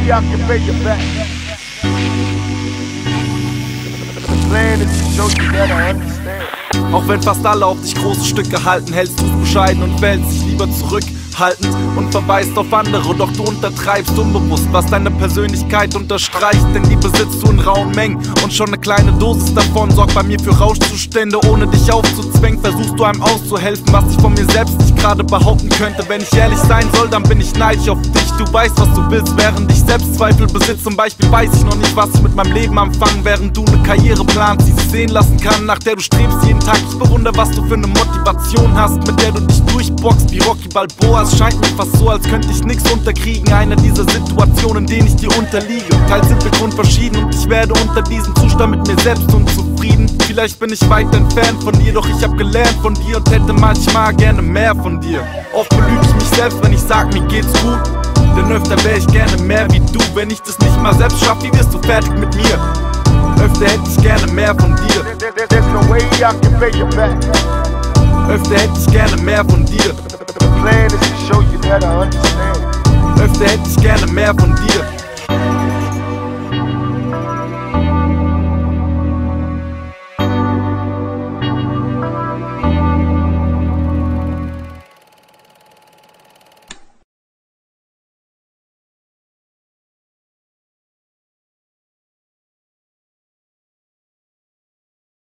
I can pay you back. The plan is to show you that I understand. Auch wenn fast alle auf dich große Stücke halten, hältst du bescheiden und wählst dich lieber zurückhaltend und verweist auf andere, doch du untertreibst unbewusst, was deine Persönlichkeit unterstreicht. Denn die besitzt du in rauen Mengen und schon eine kleine Dosis davon sorgt bei mir für Rauschzustände. Ohne dich aufzuzwängen, versuchst du einem auszuhelfen, was ich von mir selbst nicht gerade behaupten könnte. Wenn ich ehrlich sein soll, dann bin ich neidisch auf dich. Du weißt, was du willst, während ich Selbstzweifel besitze. Zum Beispiel weiß ich noch nicht, was ich mit meinem Leben anfangen, während du eine Karriere planst, die sich sehen lassen kann, nach der du strebst jeden Tag. Ich bewundere, was du für eine Motivation hast, mit der du dich durchboxst wie Rocky Balboa. Es scheint mir fast so, als könnte ich nix unterkriegen. Eine dieser Situationen, in denen ich dir unterliege. Teils sind wir grundverschieden und ich werde unter diesem Zustand mit mir selbst unzufrieden. Vielleicht bin ich weit entfernt von dir, doch ich hab gelernt von dir und hätte manchmal gerne mehr von dir. Oft belüge ich mich selbst, wenn ich sag, mir geht's gut, denn öfter wär ich gerne mehr wie du. Wenn ich das nicht mal selbst schaff, wie wirst du fertig mit mir? Öfter hätte ich gerne mehr von dir. There's no way I can pay you back. Öfter hätte ich gerne mehr von dir. The plan is to show you that I understand. Öfter hätte ich gerne mehr von dir.